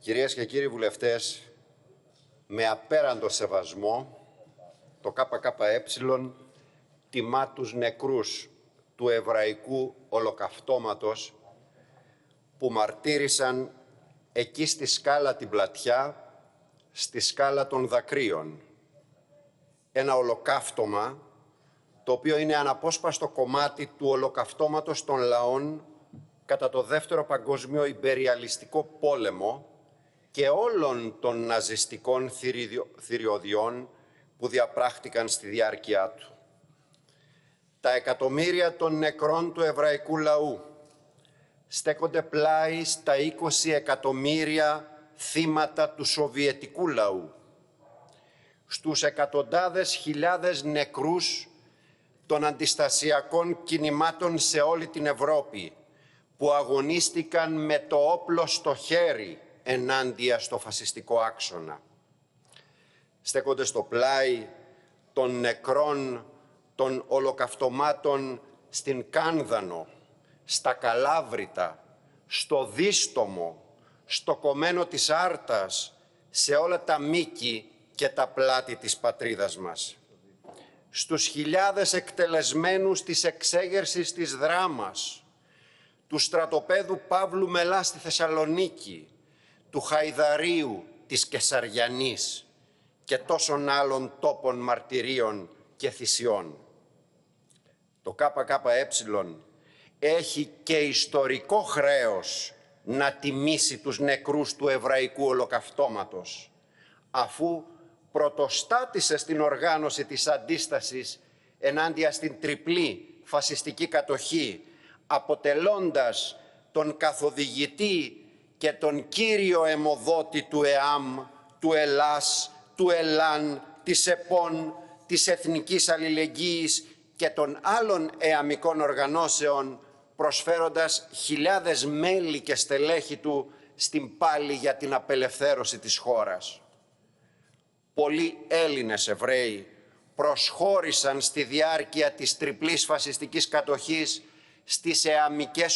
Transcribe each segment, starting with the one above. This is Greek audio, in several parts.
Κυρίες και κύριοι βουλευτές, με απέραντο σεβασμό, το ΚΚΕ τιμά τους νεκρούς του εβραϊκού ολοκαυτώματος που μαρτύρησαν εκεί στη σκάλα την πλατιά, στη σκάλα των δακρύων. Ένα ολοκαύτωμα το οποίο είναι αναπόσπαστο κομμάτι του ολοκαυτώματος των λαών κατά το Δεύτερο Παγκόσμιο Ιμπεριαλιστικό Πόλεμο και όλων των ναζιστικών θηριωδιών που διαπράχτηκαν στη διάρκεια του. Τα εκατομμύρια των νεκρών του εβραϊκού λαού στέκονται πλάι στα 20 εκατομμύρια θύματα του σοβιετικού λαού, στους εκατοντάδες χιλιάδες νεκρούς των αντιστασιακών κινημάτων σε όλη την Ευρώπη, που αγωνίστηκαν με το όπλο στο χέρι ενάντια στο φασιστικό άξονα. Στέκονται στο πλάι των νεκρών των ολοκαυτωμάτων στην Κάνδανο, στα Καλάβρητα, στο Δίστομο, στο κομμένο της Άρτας, σε όλα τα μήκη και τα πλάτη της πατρίδας μας. Στους χιλιάδες εκτελεσμένους της εξέγερσης της Δράμας, του στρατοπέδου Παύλου Μελά στη Θεσσαλονίκη, του Χαϊδαρίου, της Κεσαριανής και τόσων άλλων τόπων μαρτυρίων και θυσιών. Το ΚΚΕ έχει και ιστορικό χρέος να τιμήσει τους νεκρούς του εβραϊκού ολοκαυτώματος, αφού πρωτοστάτησε στην οργάνωση της αντίστασης ενάντια στην τριπλή φασιστική κατοχή, αποτελώντας τον καθοδηγητή και τον κύριο αιμοδότη του ΕΑΜ, του ΕΛΑΣ, του ΕΛΑΝ, της ΕΠΟΝ, της Εθνικής Αλληλεγγύης και των άλλων εαμικών οργανώσεων, προσφέροντας χιλιάδες μέλη και στελέχη του στην πάλη για την απελευθέρωση της χώρας. Πολλοί Έλληνες Εβραίοι προσχώρησαν στη διάρκεια της τριπλής φασιστικής κατοχής στις εαμικές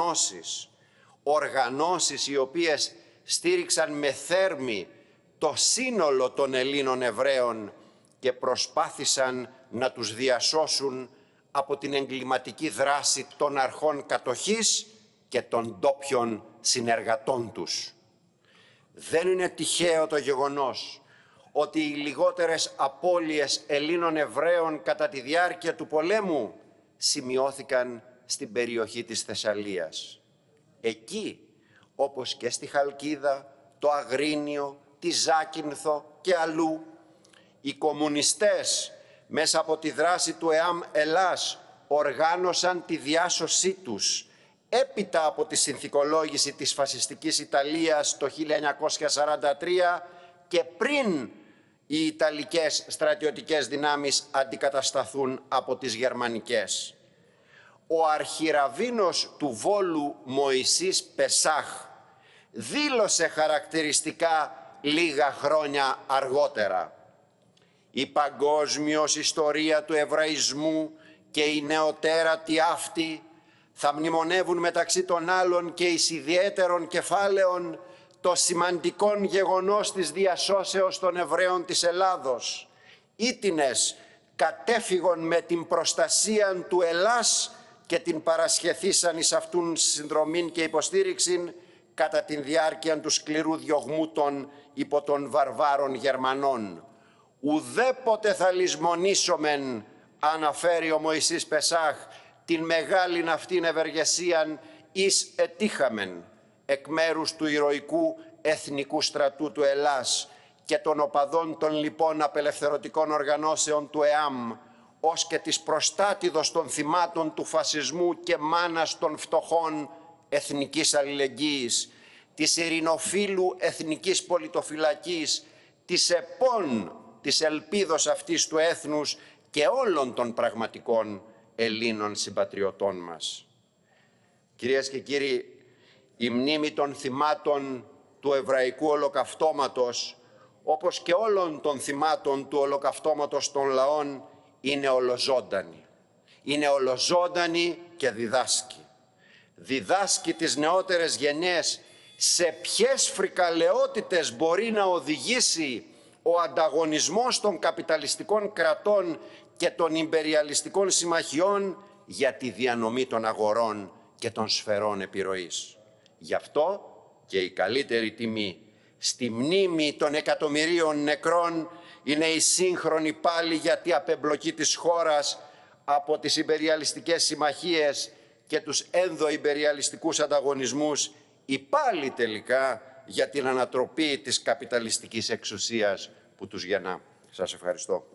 οργανώσεις οι οποίες στήριξαν με θέρμη το σύνολο των Ελλήνων Εβραίων και προσπάθησαν να τους διασώσουν από την εγκληματική δράση των αρχών κατοχής και των ντόπιων συνεργατών τους. Δεν είναι τυχαίο το γεγονός ότι οι λιγότερες απώλειες Ελλήνων Εβραίων κατά τη διάρκεια του πολέμου σημειώθηκαν στην περιοχή της Θεσσαλίας. Εκεί, όπως και στη Χαλκίδα, το Αγρίνιο, τη Ζάκυνθο και αλλού, οι κομμουνιστές μέσα από τη δράση του ΕΑΜ Ελλάς οργάνωσαν τη διάσωσή τους έπειτα από τη συνθηκολόγηση της φασιστικής Ιταλίας το 1943 και πριν οι Ιταλικές στρατιωτικές δυνάμεις αντικατασταθούν από τις Γερμανικές. Ο αρχιραβίνος του Βόλου Μωυσής Πεσάχ δήλωσε χαρακτηριστικά λίγα χρόνια αργότερα: «Η παγκόσμιος ιστορία του Εβραϊσμού και η νεοτέρατη αυτή θα μνημονεύουν μεταξύ των άλλων και εις ιδιαίτερων κεφάλαιων το σημαντικόν γεγονός της διασώσεως των Εβραίων της Ελλάδος. Ήτινες κατέφυγον με την προστασία του Ελλάς και την παρασχεθήσαν εις αυτούν συνδρομήν και υποστήριξην κατά την διάρκεια του σκληρού διωγμού των υπό των βαρβάρων Γερμανών. Ουδέποτε θα λησμονήσομεν», αναφέρει ο Μωυσής Πεσάχ, «την μεγάλην αυτήν ευεργεσίαν εις ετύχαμεν εκ μέρους του ηρωικού εθνικού στρατού του Ελλάς και των οπαδών των λοιπόν απελευθερωτικών οργανώσεων του ΕΑΜ, ως και της προστάτηδος των θυμάτων του φασισμού και μάνας των φτωχών εθνικής αλληλεγγύης, της ειρηνοφίλου εθνικής πολιτοφυλακής, της ΕΠΟΝ, της ελπίδος αυτής του έθνους και όλων των πραγματικών Ελλήνων συμπατριωτών μας». Κυρίες και κύριοι, η μνήμη των θυμάτων του εβραϊκού ολοκαυτώματος, όπως και όλων των θυμάτων του ολοκαυτώματος των λαών, είναι ολοζώντανη. Είναι ολοζώντανη και διδάσκει. Διδάσκει τις νεότερες γενιές σε ποιες φρικαλαιότητες μπορεί να οδηγήσει ο ανταγωνισμός των καπιταλιστικών κρατών και των ιμπεριαλιστικών συμμαχιών για τη διανομή των αγορών και των σφαιρών επιρροής. Γι' αυτό και η καλύτερη τιμή στη μνήμη των εκατομμυρίων νεκρών είναι η σύγχρονη πάλι γιατί απεμπλοκή της χώρας από τις ιμπεριαλιστικές συμμαχίες και τους ενδοϊμπεριαλιστικούς ανταγωνισμούς, η πάλι τελικά για την ανατροπή της καπιταλιστικής εξουσίας που τους γεννά. Σας ευχαριστώ.